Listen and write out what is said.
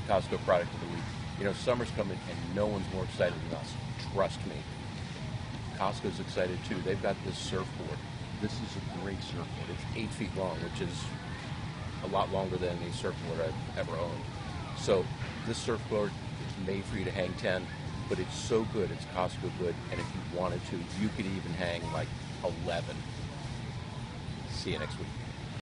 Costco product of the week. You know, summer's coming and no one's more excited than us. Trust me. Costco's excited too. They've got this surfboard. This is a great surfboard. It's 8 feet long, which is a lot longer than any surfboard I've ever owned. So this surfboard is made for you to hang 10, but it's so good, it's Costco good, and if you wanted to, you could even hang like 11. See you next week.